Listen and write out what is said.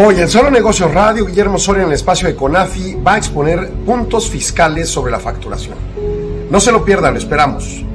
Hoy en Solo Negocios Radio, Guillermo Soria en el espacio de CONAFI va a exponer puntos fiscales sobre la facturación. No se lo pierdan, lo esperamos.